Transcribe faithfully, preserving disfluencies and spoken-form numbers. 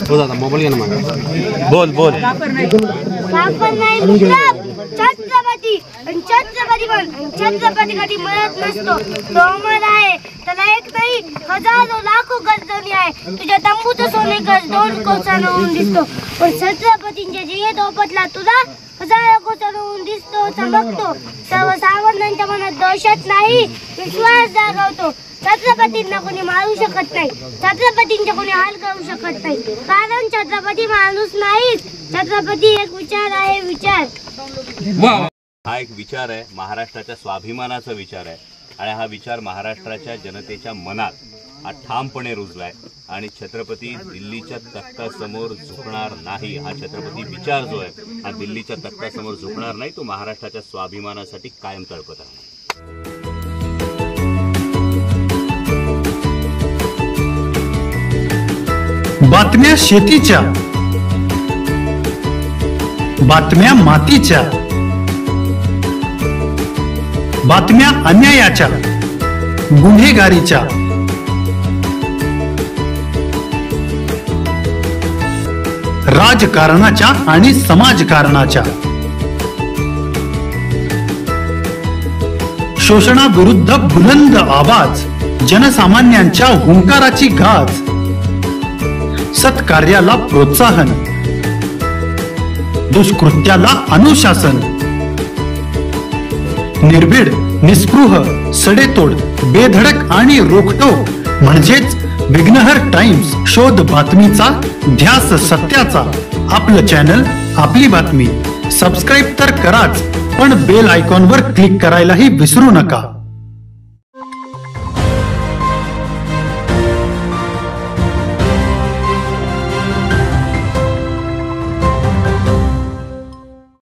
हो दादा मोबाईल घे ना माझा. बोल बोल. छत्रपती छत्रपती पण छत्रपती कधी मरत नसतो. तो अमर आहे. त्याला एक नाही हजारो लाखो गरजणी आहे. तुझ्या तंबूचं सोने कर दोन कोसानं होऊन दिसतो. पण छत्रपतींच्या जियेत ओपतला तुला हजारो कोसानं होऊन दिसतो चमकतो. सर्वसामान्यांच्या मनात दहशत नाही विश्वास जागवतो. छत्रपतींना कोणी मारू शकत नाही. छत्रपतींचे कोणी हाल करू शकत नाही. कारण छत्रपती माणूस नाही. छत्रपती एक विचार आहे. विचार हा एक विचार आहे. महाराष्ट्राच्या स्वाभिमानाचा विचार आहे आणि हा विचार महाराष्ट्राच्या जनतेच्या मनात हा ठामपणे रुजलाय. आणि छत्रपती दिल्लीच्या तख्तासमोर झुकणार नाही. हा छत्रपती विचार जो आहे हा दिल्लीच्या तख्तासमोर झुकणार नाही. तो महाराष्ट्राच्या स्वाभिमानासाठी कायम तळपत राहणार. बातम्या शेतीच्या, बातम्या मातीच्या, बातम्या अन्यायाच्या, गुन्हेगारीच्या, राजकारणाच्या आणि समाजकारणाच्या, शोषणाविरुद्ध बुलंद आवाज, जनसामान्यांच्या हुंकाराची गाज, सत्कार्याला प्रोत्साहन, दुष्कृत्याला अनुशासन, निर्भीड, निस्पृह, सडेतोड, बेधडक आणि रोखटोक म्हणजेच विघ्नहर टाइम्स. शोध बातमीचा, ध्यास सत्याचा. आपलं चॅनल, आपली बातमी. सबस्क्राईब तर कराच, पण बेल आयकॉनवर क्लिक करायलाही विसरू नका.